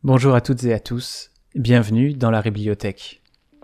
Bonjour à toutes et à tous, bienvenue dans la bibliothèque.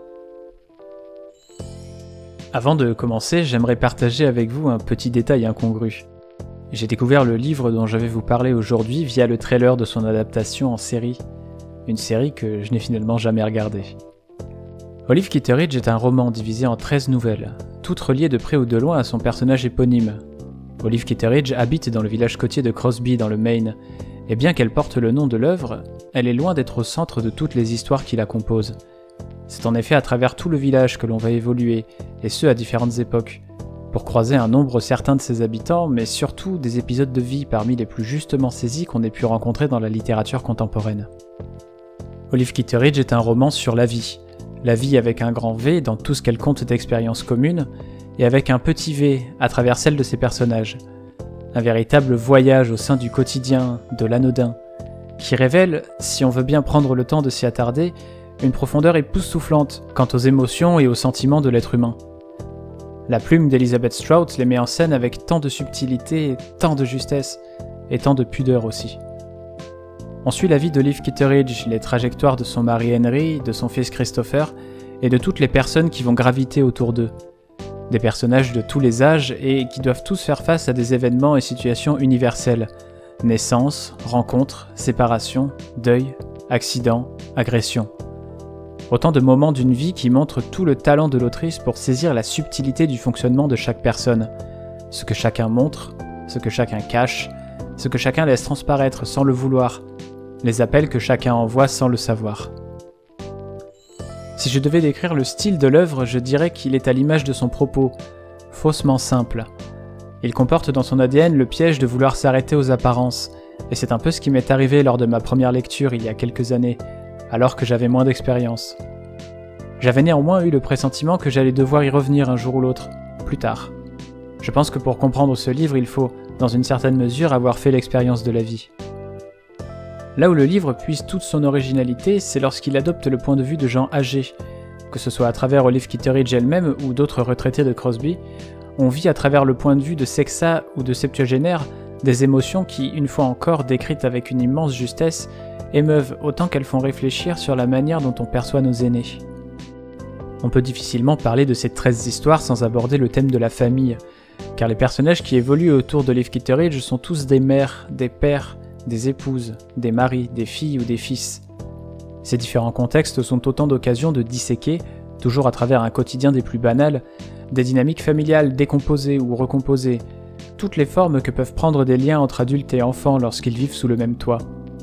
Avant de commencer, j'aimerais partager avec vous un petit détail incongru. J'ai découvert le livre dont je vais vous parler aujourd'hui via le trailer de son adaptation en série, une série que je n'ai finalement jamais regardée. Olive Kitteridge est un roman divisé en 13 nouvelles, toutes reliées de près ou de loin à son personnage éponyme. Olive Kitteridge habite dans le village côtier de Crosby dans le Maine, et bien qu'elle porte le nom de l'œuvre, elle est loin d'être au centre de toutes les histoires qui la composent. C'est en effet à travers tout le village que l'on va évoluer, et ce à différentes époques, pour croiser un nombre certain de ses habitants, mais surtout des épisodes de vie parmi les plus justement saisis qu'on ait pu rencontrer dans la littérature contemporaine. Olive Kitteridge est un roman sur la vie avec un grand V dans tout ce qu'elle compte d'expériences communes, et avec un petit V à travers celle de ses personnages. Un véritable voyage au sein du quotidien, de l'anodin, qui révèle, si on veut bien prendre le temps de s'y attarder, une profondeur époustouflante quant aux émotions et aux sentiments de l'être humain. La plume d'Elizabeth Strout les met en scène avec tant de subtilité, tant de justesse, et tant de pudeur aussi. On suit la vie d'Olive Kitteridge, les trajectoires de son mari Henry, de son fils Christopher, et de toutes les personnes qui vont graviter autour d'eux. Des personnages de tous les âges et qui doivent tous faire face à des événements et situations universelles. Naissance, rencontres, séparation, deuil, accident, agression. Autant de moments d'une vie qui montrent tout le talent de l'autrice pour saisir la subtilité du fonctionnement de chaque personne. Ce que chacun montre, ce que chacun cache, ce que chacun laisse transparaître sans le vouloir, les appels que chacun envoie sans le savoir. Si je devais décrire le style de l'œuvre, je dirais qu'il est à l'image de son propos, faussement simple. Il comporte dans son ADN le piège de vouloir s'arrêter aux apparences, et c'est un peu ce qui m'est arrivé lors de ma première lecture il y a quelques années, alors que j'avais moins d'expérience. J'avais néanmoins eu le pressentiment que j'allais devoir y revenir un jour ou l'autre, plus tard. Je pense que pour comprendre ce livre, il faut, dans une certaine mesure, avoir fait l'expérience de la vie. Là où le livre puise toute son originalité, c'est lorsqu'il adopte le point de vue de gens âgés. Que ce soit à travers Olive Kitteridge elle-même ou d'autres retraités de Crosby, on vit à travers le point de vue de sexa ou de septuagénaires des émotions qui, une fois encore décrites avec une immense justesse, émeuvent autant qu'elles font réfléchir sur la manière dont on perçoit nos aînés. On peut difficilement parler de ces 13 histoires sans aborder le thème de la famille, car les personnages qui évoluent autour d'Olive Kitteridge sont tous des mères, des pères, des épouses, des maris, des filles ou des fils. Ces différents contextes sont autant d'occasions de disséquer, toujours à travers un quotidien des plus banals, des dynamiques familiales décomposées ou recomposées, toutes les formes que peuvent prendre des liens entre adultes et enfants lorsqu'ils vivent sous le même toit.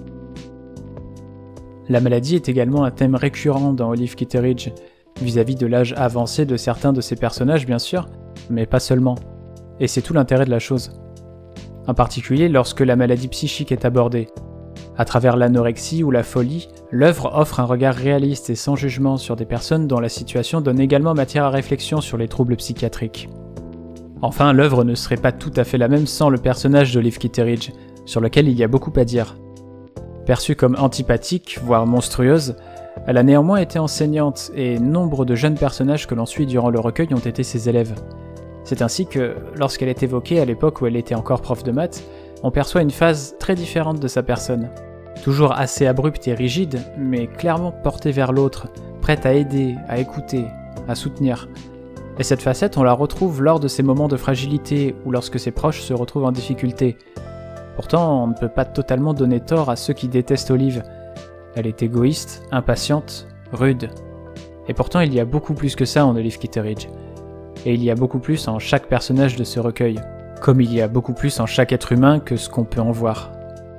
La maladie est également un thème récurrent dans Olive Kitteridge, vis-à-vis de l'âge avancé de certains de ses personnages bien sûr, mais pas seulement. Et c'est tout l'intérêt de la chose. En particulier lorsque la maladie psychique est abordée. À travers l'anorexie ou la folie, l'œuvre offre un regard réaliste et sans jugement sur des personnes dont la situation donne également matière à réflexion sur les troubles psychiatriques. Enfin, l'œuvre ne serait pas tout à fait la même sans le personnage d'Olive Kitteridge, sur lequel il y a beaucoup à dire. Perçue comme antipathique, voire monstrueuse, elle a néanmoins été enseignante et nombre de jeunes personnages que l'on suit durant le recueil ont été ses élèves. C'est ainsi que, lorsqu'elle est évoquée à l'époque où elle était encore prof de maths, on perçoit une phase très différente de sa personne. Toujours assez abrupte et rigide, mais clairement portée vers l'autre, prête à aider, à écouter, à soutenir. Et cette facette, on la retrouve lors de ces moments de fragilité ou lorsque ses proches se retrouvent en difficulté. Pourtant, on ne peut pas totalement donner tort à ceux qui détestent Olive. Elle est égoïste, impatiente, rude. Et pourtant, il y a beaucoup plus que ça en Olive Kitteridge. Et il y a beaucoup plus en chaque personnage de ce recueil, comme il y a beaucoup plus en chaque être humain que ce qu'on peut en voir.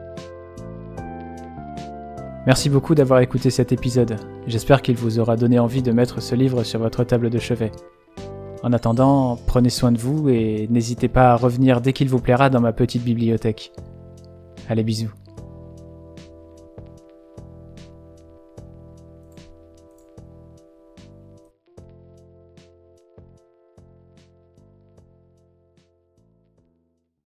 Merci beaucoup d'avoir écouté cet épisode, j'espère qu'il vous aura donné envie de mettre ce livre sur votre table de chevet. En attendant, prenez soin de vous et n'hésitez pas à revenir dès qu'il vous plaira dans ma petite bibliothèque. Allez, bisous.